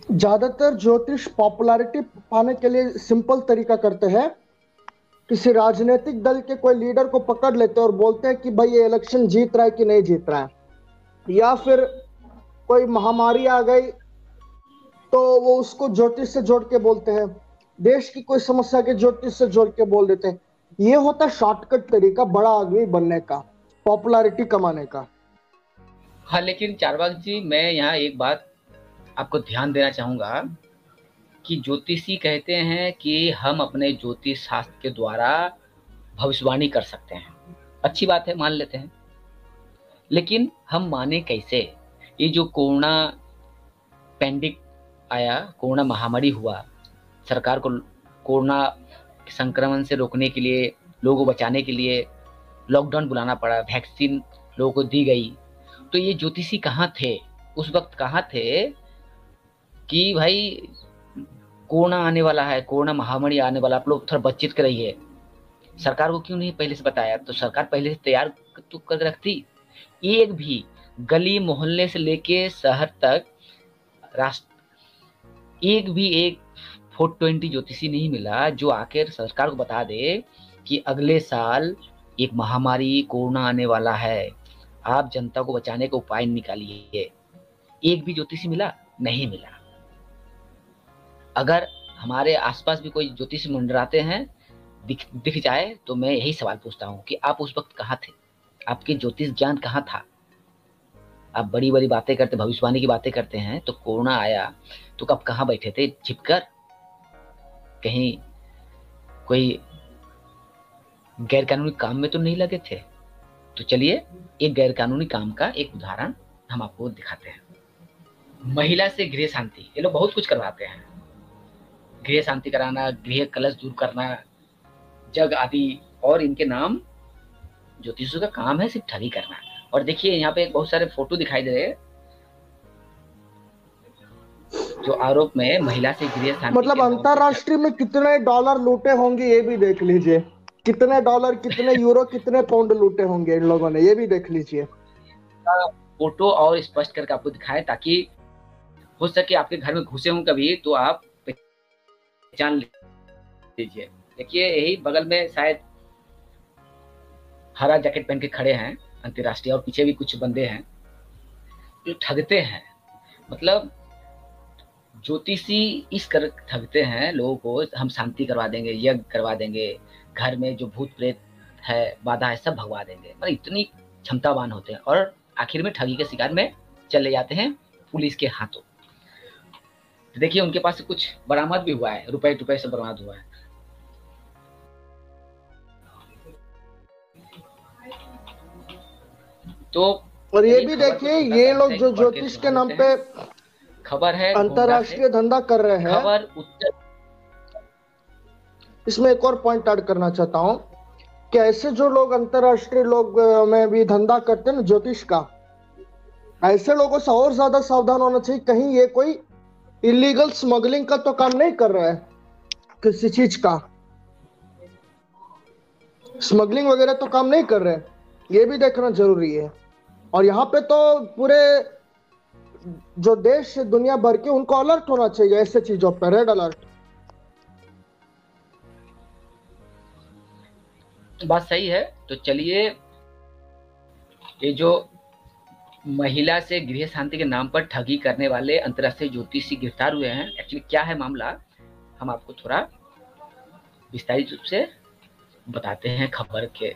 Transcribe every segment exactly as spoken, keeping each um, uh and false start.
ज्यादातर ज्योतिष पॉपुलैरिटी पाने के लिए सिंपल तरीका करते हैं। किसी राजनीतिक दल के कोई लीडर को पकड़ लेते हैं और बोलते हैं कि भाई ये इलेक्शन जीत रहा है कि नहीं जीत रहा है, या फिर कोई महामारी आ गई तो वो उसको ज्योतिष से जोड़ के बोलते हैं, देश की कोई समस्या के ज्योतिष से जोड़ के बोल देते हैं। ये होता है शॉर्टकट तरीका बड़ा आदमी बनने का, पॉपुलैरिटी कमाने का। हाँ, लेकिन चारवाक जी, मैं यहाँ एक बात आपको ध्यान देना चाहूँगा कि ज्योतिषी कहते हैं कि हम अपने ज्योतिष शास्त्र के द्वारा भविष्यवाणी कर सकते हैं। अच्छी बात है, मान लेते हैं, लेकिन हम माने कैसे? ये जो कोरोना पैंडिक आया, कोरोना महामारी हुआ, सरकार को कोरोना संक्रमण से रोकने के लिए, लोगों को बचाने के लिए लॉकडाउन बुलाना पड़ा, वैक्सीन लोगों को दी गई, तो ये ज्योतिषी कहाँ थे उस वक्त? कहाँ थे कि भाई कोरोना आने वाला है, कोरोना महामारी आने वाला, आप लोग थोड़ा बचत कर रहिए। सरकार को क्यों नहीं पहले से बताया? तो सरकार पहले से तैयार तो कर रखती। एक भी गली मोहल्ले से लेके शहर तक राष्ट्र एक भी एक फोर ट्वेंटी ज्योतिषी नहीं मिला जो आकर सरकार को बता दे कि अगले साल एक महामारी कोरोना आने वाला है, आप जनता को बचाने का उपाय निकालिए। एक भी ज्योतिषी मिला? नहीं मिला। अगर हमारे आसपास भी कोई ज्योतिषी मंडराते हैं, दिख दिख जाए, तो मैं यही सवाल पूछता हूँ कि आप उस वक्त कहाँ थे? आपके ज्योतिष ज्ञान कहाँ था? आप बड़ी बड़ी बातें करते, भविष्यवाणी की बातें करते हैं, तो कोरोना आया तो कब कहाँ बैठे थे? छिपकर कहीं कोई गैरकानूनी काम में तो नहीं लगे थे? तो चलिए एक गैरकानूनी काम का एक उदाहरण हम आपको दिखाते हैं। महिला से गृह शांति, ये लोग बहुत कुछ करवाते हैं। गृह शांति कराना, गृह कलश दूर करना, जग आदि, और इनके नाम ज्योतिषियों का काम है सिर्फ ठगी करना। और देखिए यहाँ पे बहुत सारे फोटो दिखाई दे रहे हैं जो आरोप में महिला से गृह शांति, मतलब अंतरराष्ट्रीय में कितने डॉलर लूटे होंगे ये भी देख लीजिए, कितने डॉलर, कितने यूरो, कितने पाउंड लूटे होंगे इन लोगों ने, ये भी देख लीजिए। फोटो और स्पष्ट करके आपको दिखाएं ताकि हो सके आपके घर में घुसे हों कभी तो आप पहचान लीजिए। देखिए यही बगल में शायद हरा जैकेट पहन के खड़े हैं अंतर्राष्ट्रीय, और पीछे भी कुछ बंदे हैं जो ठगते हैं। मतलब ज्योतिषी इस कर ठगते हैं लोगों को, हम शांति करवा देंगे, यज्ञ करवा देंगे, घर में जो भूत प्रेत है, बाधा है, सब भगवा देंगे। मतलब इतनी क्षमतावान होते हैं, और आखिर में ठगी के शिकार में चले जाते हैं पुलिस के हाथों। तो देखिए उनके पास से कुछ बरामद भी हुआ है, रुपए टुपए से बरामद हुआ है। तो और ये भी देखिए, ये लोग जो ज्योतिष के नाम पे खबर है अंतरराष्ट्रीय धंधा कर रहे हैं। खबर उत्तर इसमें एक और पॉइंट ऐड करना चाहता हूं कि ऐसे जो लोग अंतरराष्ट्रीय लोग में भी धंधा करते हैं ना ज्योतिष का, ऐसे लोगों से और ज्यादा सावधान होना चाहिए। कहीं ये कोई इलीगल स्मगलिंग का तो काम नहीं कर रहा है, किसी चीज का स्मगलिंग वगैरह तो काम नहीं कर रहे, ये भी देखना जरूरी है। और यहाँ पे तो पूरे जो देश दुनिया भर के, उनको अलर्ट होना चाहिए ऐसे चीजों पर, रेड अलर्ट। बात सही है। तो चलिए, ये जो महिला से गृह शांति के नाम पर ठगी करने वाले अंतरराष्ट्रीय ज्योतिषी गिरफ्तार हुए हैं, एक्चुअली क्या है मामला, हम आपको थोड़ा विस्तारित रूप से बताते हैं खबर के।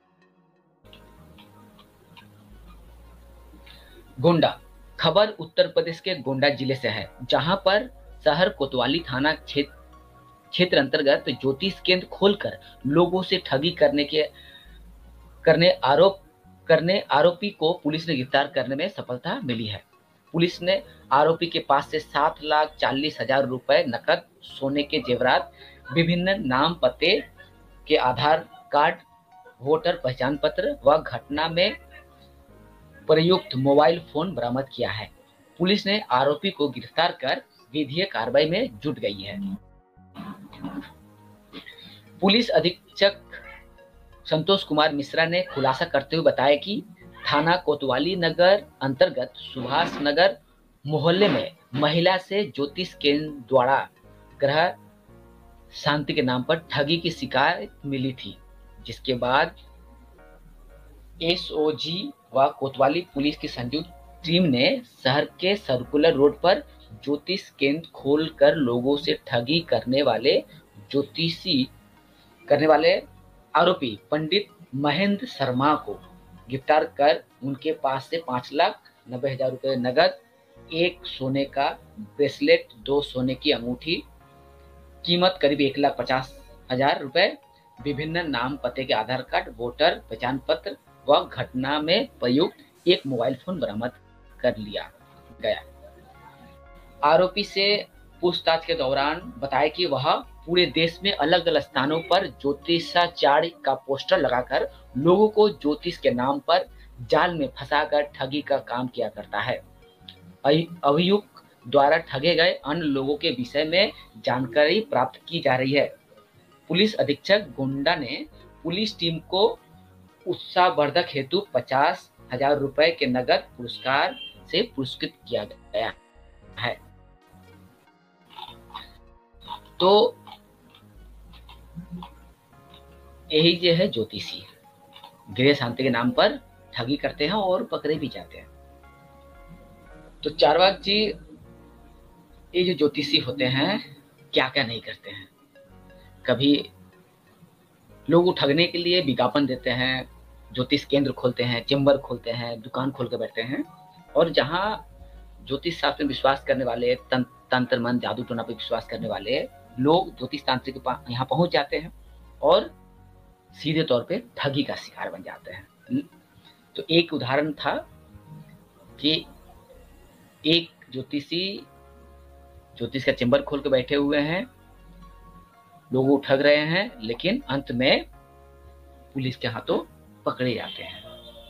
गोंडा, खबर उत्तर प्रदेश के गोंडा जिले से है, जहां पर शहर कोतवाली थाना क्षेत्र क्षेत्र अंतर्गत ज्योतिष केंद्र खोलकर लोगों से ठगी करने के करने आरोप करने आरोपी को पुलिस ने गिरफ्तार करने में सफलता मिली है। पुलिस ने आरोपी के पास से सात लाख चालीस हजार रुपए नकद, सोने के जेवरात, विभिन्न नाम पते के आधार कार्ड, वोटर पहचान पत्र व घटना में प्रयुक्त मोबाइल फोन बरामद किया है। पुलिस ने आरोपी को गिरफ्तार कर विधिक कार्रवाई में जुट गई है। पुलिस अधीक्षक संतोष कुमार मिश्रा ने खुलासा करते हुए बताया कि थाना कोतवाली नगर अंतर्गत सुभाष नगर मोहल्ले में महिला से ज्योतिष केंद्र द्वारा ग्रह शांति के नाम पर ठगी की शिकायत मिली थी, जिसके बाद एसओजी व कोतवाली पुलिस की संयुक्त टीम ने शहर के सर्कुलर रोड पर ज्योतिष केंद्र खोलकर लोगों से ठगी करने वाले ज्योतिषी करने वाले आरोपी पंडित महेंद्र शर्मा को गिरफ्तार कर उनके पास से पांच लाख नब्बे हजार रुपये नगद, एक सोने का ब्रेसलेट, दो सोने की अंगूठी, कीमत करीब एक लाख पचास हजार रुपए, विभिन्न नाम पते के आधार कार्ड, वोटर पहचान पत्र व घटना में प्रयुक्त एक मोबाइल फोन बरामद कर लिया गया। आरोपी से पूछताछ के दौरान बताया कि वह पूरे देश में अलग अलग स्थानों पर ज्योतिषाचार्य का पोस्टर लगाकर लोगों को ज्योतिष के नाम पर जाल में फंसाकर ठगी का काम किया करता है। अभियुक्त द्वारा ठगे गए अन्य लोगों के विषय में जानकारी प्राप्त की जा रही है। पुलिस अधीक्षक गोंडा ने पुलिस टीम को उत्साहवर्धक हेतु पचास हजार रुपए के नगद पुरस्कार से पुरस्कृत किया गया है। तो यही जो है ज्योतिषी गृह शांति के नाम पर ठगी करते हैं और पकड़े भी जाते हैं। तो चारवाक जी, ये जो ज्योतिषी होते हैं क्या क्या नहीं करते हैं। कभी लोगों को ठगने के लिए विज्ञापन देते हैं, ज्योतिष केंद्र खोलते हैं, चेंबर खोलते हैं, दुकान खोल के बैठते हैं, और जहाँ ज्योतिष शास्त्र में विश्वास करने वाले, तंत्र मंत्र जादू टोना पर विश्वास करने वाले लोग ज्योतिष तांत्रिक के यहाँ पहुंच जाते हैं और सीधे तौर पे ठगी का शिकार बन जाते हैं। तो एक उदाहरण था कि एक ज्योतिषी ज्योतिष का चेंबर खोल के बैठे हुए हैं, लोगों को ठग रहे हैं, लेकिन अंत में पुलिस के हाथों पकड़े जाते हैं।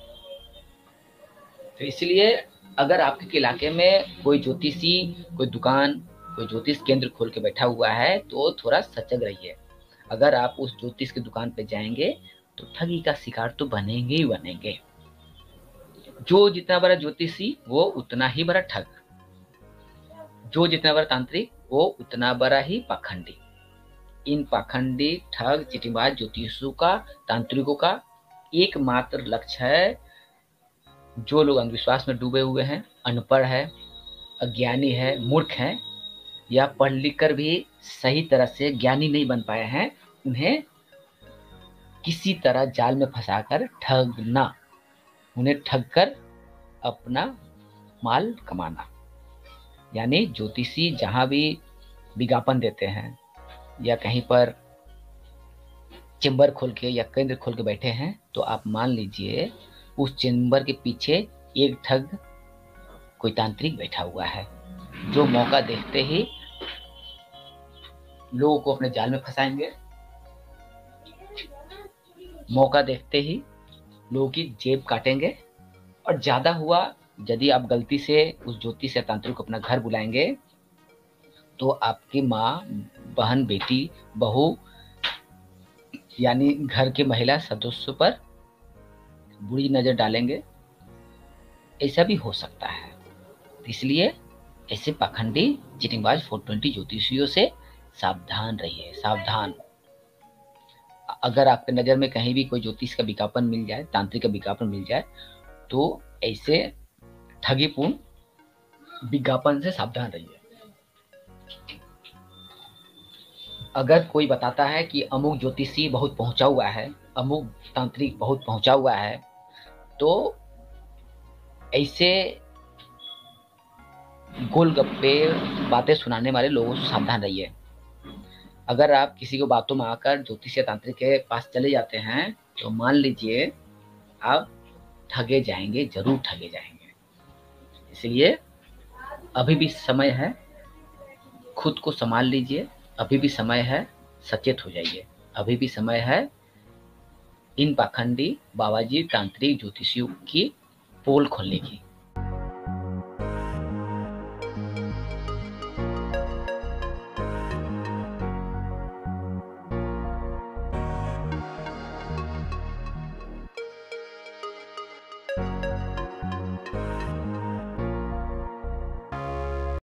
तो इसलिए अगर आपके इलाके में कोई ज्योतिषी, कोई दुकान, कोई ज्योतिष केंद्र खोल के बैठा हुआ है तो थोड़ा सजग रहिए। अगर आप उस ज्योतिष की दुकान पे जाएंगे तो ठगी का शिकार तो बनेंगे ही बनेंगे। जो जितना बड़ा ज्योतिषी वो उतना ही बड़ा ठग, जो जितना बड़ा तांत्रिक वो उतना बड़ा ही पाखंडी। इन पाखंडी, ठग, चिटिंगबाज ज्योतिषियों का, तांत्रिकों का एकमात्र लक्ष्य है जो लोग अंधविश्वास में डूबे हुए हैं, अनपढ़ है, अज्ञानी है, मूर्ख हैं, या पढ़ लिख कर भी सही तरह से ज्ञानी नहीं बन पाए हैं, उन्हें किसी तरह जाल में फंसाकर ठगना, उन्हें ठग कर अपना माल कमाना। यानी ज्योतिषी जहां भी विज्ञापन देते हैं या कहीं पर चेंबर खोल के या केंद्र खोल के बैठे हैं, तो आप मान लीजिए उस चेंबर के पीछे एक ठग, कोई तांत्रिक बैठा हुआ है, जो मौका देखते ही लोगों को अपने जाल में फंसाएंगे, मौका देखते ही लोगों की जेब काटेंगे, और ज्यादा हुआ यदि आप गलती से उस ज्योतिष या तांत्रिक को अपना घर बुलाएंगे तो आपकी माँ, बहन, बेटी, बहू यानी घर के महिला सदस्यों पर बुरी नजर डालेंगे। ऐसा भी हो सकता है। इसलिए ऐसे पाखंडी, चिटिंगबाज, फोर ट्वेंटी ज्योतिषियों से सावधान रहिए, सावधान। अगर आपके नजर में कहीं भी कोई ज्योतिष का विज्ञापन मिल जाए, तांत्रिक का विज्ञापन मिल जाए, तो ऐसे ठगीपूर्ण विज्ञापन से सावधान रहिए। अगर कोई बताता है कि अमुक ज्योतिषी बहुत पहुंचा हुआ है, अमुक तांत्रिक बहुत पहुंचा हुआ है, तो ऐसे गोलगप्पे बातें सुनाने वाले लोगों से सावधान रहिए। अगर आप किसी को बातों में आकर ज्योतिष या तांत्रिक के पास चले जाते हैं तो मान लीजिए आप ठगे जाएंगे, जरूर ठगे जाएंगे। इसलिए अभी भी समय है, खुद को संभाल लीजिए। अभी भी समय है, सचेत हो जाइए। अभी भी समय है इन पाखंडी, बाबाजी, तांत्रिक, ज्योतिषियों की पोल खोलने की।